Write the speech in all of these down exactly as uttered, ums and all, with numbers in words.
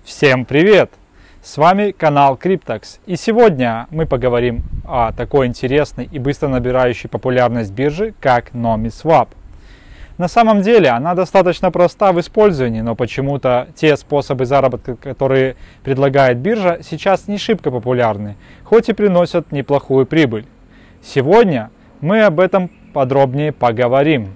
Всем привет! С вами канал Cryptox, и сегодня мы поговорим о такой интересной и быстро набирающей популярность бирже, как NomiSwap. На самом деле она достаточно проста в использовании, но почему-то те способы заработка, которые предлагает биржа, сейчас не шибко популярны, хоть и приносят неплохую прибыль. Сегодня мы об этом подробнее поговорим.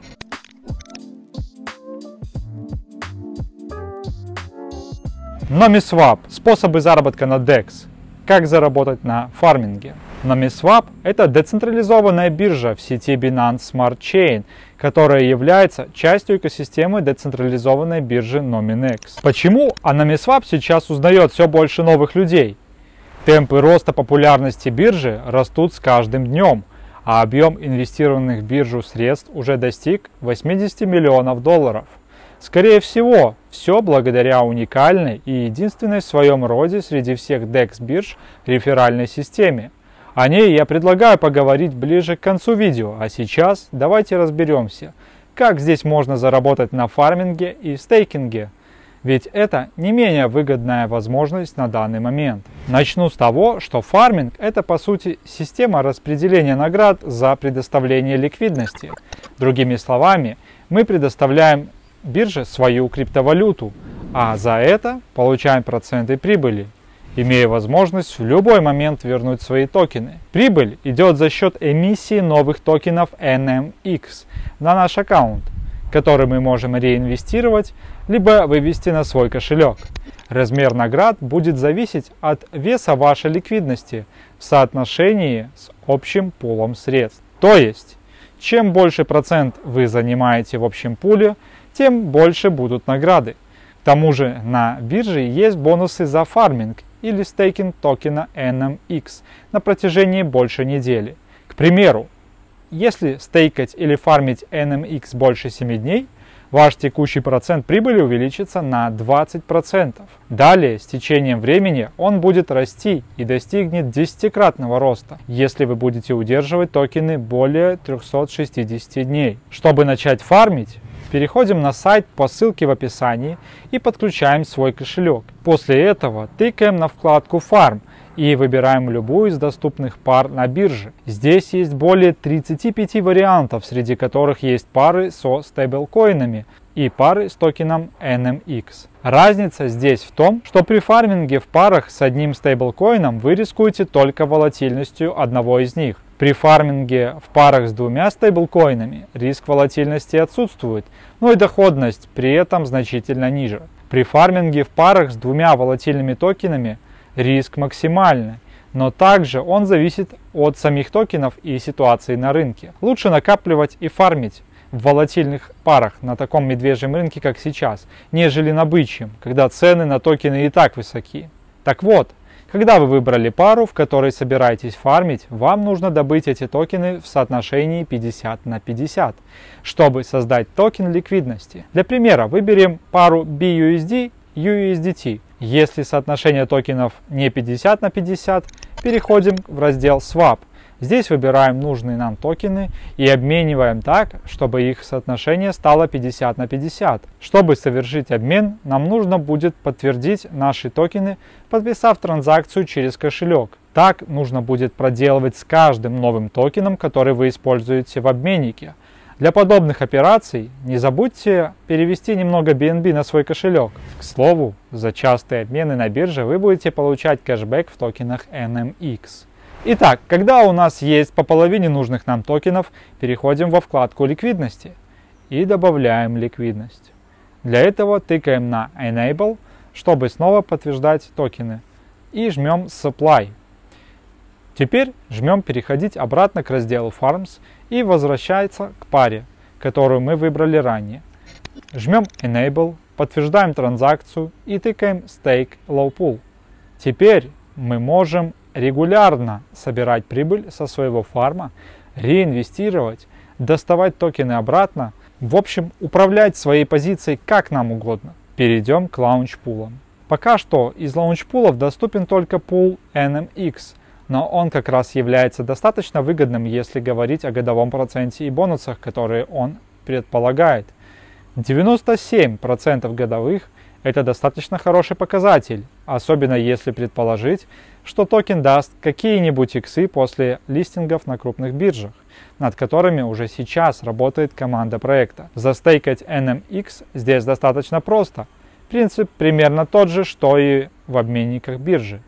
NomiSwap – способы заработка на декс. Как заработать на фарминге? NomiSwap – это децентрализованная биржа в сети Binance Smart Chain, которая является частью экосистемы децентрализованной биржи Nominex. Почему о NomiSwap сейчас узнает все больше новых людей? Темпы роста популярности биржи растут с каждым днем, а объем инвестированных в биржу средств уже достиг восьмидесяти миллионов долларов. Скорее всего, все благодаря уникальной и единственной в своем роде среди всех декс-бирж реферальной системе. О ней я предлагаю поговорить ближе к концу видео, а сейчас давайте разберемся, как здесь можно заработать на фарминге и стейкинге, ведь это не менее выгодная возможность на данный момент. Начну с того, что фарминг – это по сути система распределения наград за предоставление ликвидности. Другими словами, мы предоставляем бирже свою криптовалюту, а за это получаем проценты прибыли, имея возможность в любой момент вернуть свои токены. Прибыль идет за счет эмиссии новых токенов эн эм икс на наш аккаунт, который мы можем реинвестировать, либо вывести на свой кошелек. Размер наград будет зависеть от веса вашей ликвидности в соотношении с общим пулом средств. То есть, чем больше процент вы занимаете в общем пуле, тем больше будут награды. К тому же на бирже есть бонусы за фарминг или стейкинг токена эн эм икс на протяжении больше недели. К примеру, если стейкать или фармить эн эм икс больше семи дней, ваш текущий процент прибыли увеличится на двадцать процентов. Далее, с течением времени он будет расти и достигнет десятикратного роста, если вы будете удерживать токены более трёхсот шестидесяти дней. Чтобы начать фармить, переходим на сайт по ссылке в описании и подключаем свой кошелек. После этого тыкаем на вкладку «Farm» и выбираем любую из доступных пар на бирже. Здесь есть более тридцати пяти вариантов, среди которых есть пары со стейблкоинами и пары с токеном эн эм икс. Разница здесь в том, что при фарминге в парах с одним стейблкоином вы рискуете только волатильностью одного из них. При фарминге в парах с двумя стейблкоинами риск волатильности отсутствует, но и доходность при этом значительно ниже. При фарминге в парах с двумя волатильными токенами риск максимальный, но также он зависит от самих токенов и ситуации на рынке. Лучше накапливать и фармить в волатильных парах на таком медвежьем рынке, как сейчас, нежели на бычьем, когда цены на токены и так высоки. Так вот, когда вы выбрали пару, в которой собираетесь фармить, вам нужно добыть эти токены в соотношении пятьдесят на пятьдесят, чтобы создать токен ликвидности. Для примера выберем пару би ю эс ди ю эс ди ти. Если соотношение токенов не пятьдесят на пятьдесят, переходим в раздел Swap. Здесь выбираем нужные нам токены и обмениваем так, чтобы их соотношение стало пятьдесят на пятьдесят. Чтобы совершить обмен, нам нужно будет подтвердить наши токены, подписав транзакцию через кошелек. Так нужно будет проделывать с каждым новым токеном, который вы используете в обменнике. Для подобных операций не забудьте перевести немного би эн би на свой кошелек. К слову, за частые обмены на бирже вы будете получать кэшбэк в токенах эн эм икс. Итак, когда у нас есть по половине нужных нам токенов, переходим во вкладку ликвидности и добавляем ликвидность. Для этого тыкаем на Enable, чтобы снова подтверждать токены, и жмем Supply. Теперь жмем переходить обратно к разделу Farms и возвращается к паре, которую мы выбрали ранее. Жмем Enable, подтверждаем транзакцию и тыкаем Stake Low Pool. Теперь мы можем регулярно собирать прибыль со своего фарма, реинвестировать, доставать токены обратно, в общем, управлять своей позицией как нам угодно. Перейдем к лаунчпулам. Пока что из лаунчпулов доступен только пул эн эм икс, но он как раз является достаточно выгодным, если говорить о годовом проценте и бонусах, которые он предполагает. девяносто семь процентов годовых Это достаточно хороший показатель, особенно если предположить, что токен даст какие-нибудь иксы после листингов на крупных биржах, над которыми уже сейчас работает команда проекта. Застейкать эн эм икс здесь достаточно просто. Принцип примерно тот же, что и в обменниках биржи.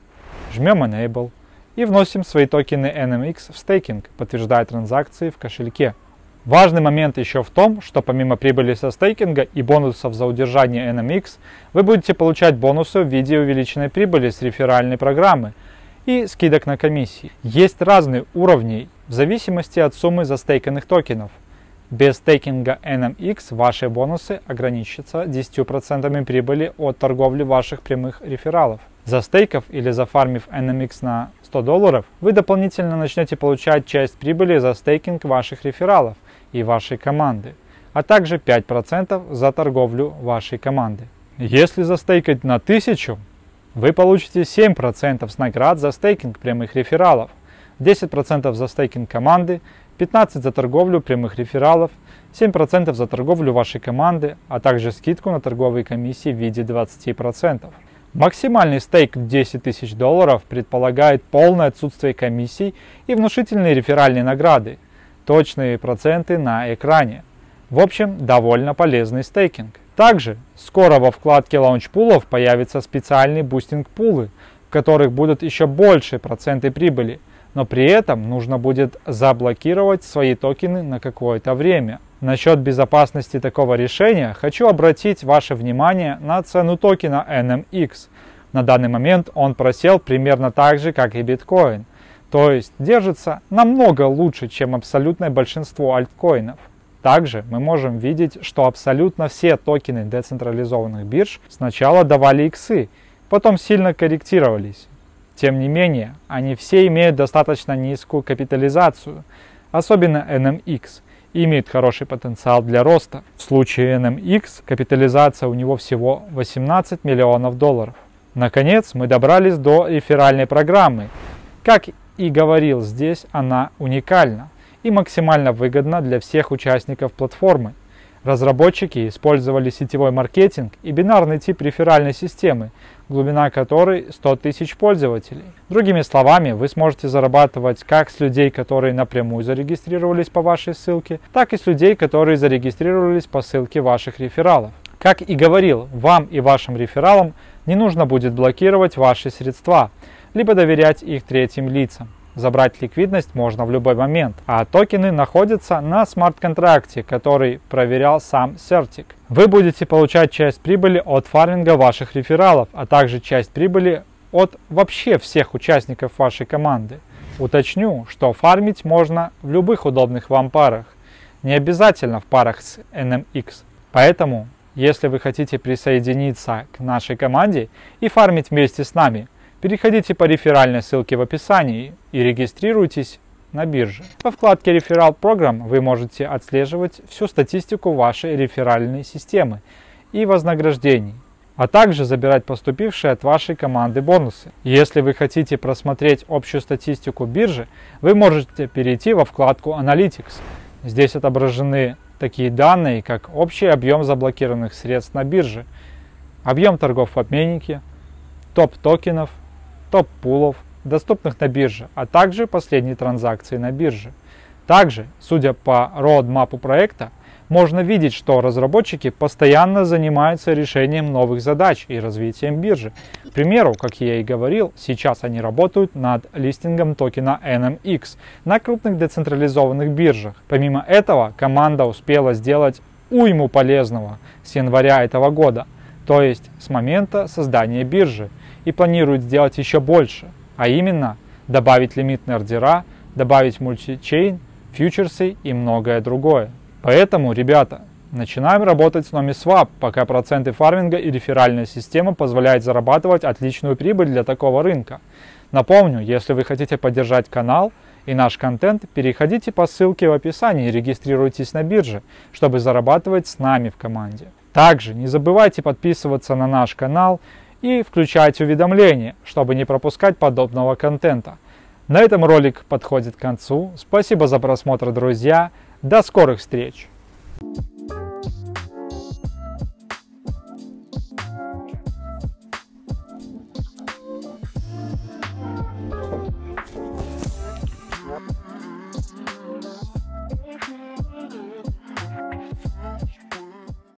Жмем Enable и вносим свои токены эн эм икс в стейкинг, подтверждая транзакции в кошельке. Важный момент еще в том, что помимо прибыли со стейкинга и бонусов за удержание эн эм икс, вы будете получать бонусы в виде увеличенной прибыли с реферальной программы и скидок на комиссии. Есть разные уровни в зависимости от суммы застейканных токенов. Без стейкинга эн эм икс ваши бонусы ограничатся десятью процентами прибыли от торговли ваших прямых рефералов. Застейкав или зафармив эн эм икс на сто долларов, вы дополнительно начнете получать часть прибыли за стейкинг ваших рефералов и вашей команды, а также пять процентов за торговлю вашей команды. Если застейкать на тысячу, вы получите семь процентов с наград за стейкинг прямых рефералов, десять процентов за стейкинг команды, пятнадцать процентов за торговлю прямых рефералов, семь процентов за торговлю вашей команды, а также скидку на торговые комиссии в виде двадцати процентов. Максимальный стейк в десять тысяч долларов предполагает полное отсутствие комиссий и внушительные реферальные награды, точные проценты на экране. В общем, довольно полезный стейкинг. Также скоро во вкладке лаунчпулов появятся специальные бустинг-пулы, в которых будут еще больше проценты прибыли, но при этом нужно будет заблокировать свои токены на какое-то время. Насчет безопасности такого решения хочу обратить ваше внимание на цену токена эн эм икс. На данный момент он просел примерно так же, как и биткоин, то есть держится намного лучше, чем абсолютное большинство альткоинов. Также мы можем видеть, что абсолютно все токены децентрализованных бирж сначала давали иксы, потом сильно корректировались. Тем не менее, они все имеют достаточно низкую капитализацию, особенно эн эм икс, и имеют хороший потенциал для роста. В случае эн эм икс капитализация у него всего восемнадцать миллионов долларов. Наконец, мы добрались до реферальной программы. Как и говорил, здесь она уникальна и максимально выгодна для всех участников платформы. Разработчики использовали сетевой маркетинг и бинарный тип реферальной системы, глубина которой сто тысяч пользователей. Другими словами, вы сможете зарабатывать как с людей, которые напрямую зарегистрировались по вашей ссылке, так и с людей, которые зарегистрировались по ссылке ваших рефералов. Как и говорил, вам и вашим рефералам не нужно будет блокировать ваши средства, либо доверять их третьим лицам. Забрать ликвидность можно в любой момент, а токены находятся на смарт-контракте, который проверял сам Certic. Вы будете получать часть прибыли от фарминга ваших рефералов, а также часть прибыли от вообще всех участников вашей команды. Уточню, что фармить можно в любых удобных вам парах, не обязательно в парах с эн эм икс. Поэтому, если вы хотите присоединиться к нашей команде и фармить вместе с нами, переходите по реферальной ссылке в описании и регистрируйтесь на бирже. Во вкладке Referral Program вы можете отслеживать всю статистику вашей реферальной системы и вознаграждений, а также забирать поступившие от вашей команды бонусы. Если вы хотите просмотреть общую статистику биржи, вы можете перейти во вкладку Analytics. Здесь отображены такие данные, как общий объем заблокированных средств на бирже, объем торгов в обменнике, топ токенов, топ-пулов, доступных на бирже, а также последние транзакции на бирже. Также, судя по роудмапу проекта, можно видеть, что разработчики постоянно занимаются решением новых задач и развитием биржи. К примеру, как я и говорил, сейчас они работают над листингом токена эн эм икс на крупных децентрализованных биржах. Помимо этого, команда успела сделать уйму полезного с января этого года, то есть с момента создания биржи, и планирует сделать еще больше, а именно добавить лимитные ордера, добавить мультичейн, фьючерсы и многое другое. Поэтому, ребята, начинаем работать с NomiSwap, пока проценты фарминга и реферальная система позволяют зарабатывать отличную прибыль для такого рынка. Напомню, если вы хотите поддержать канал и наш контент, переходите по ссылке в описании и регистрируйтесь на бирже, чтобы зарабатывать с нами в команде. Также не забывайте подписываться на наш канал и включать уведомления, чтобы не пропускать подобного контента. На этом ролик подходит к концу. Спасибо за просмотр, друзья. До скорых встреч!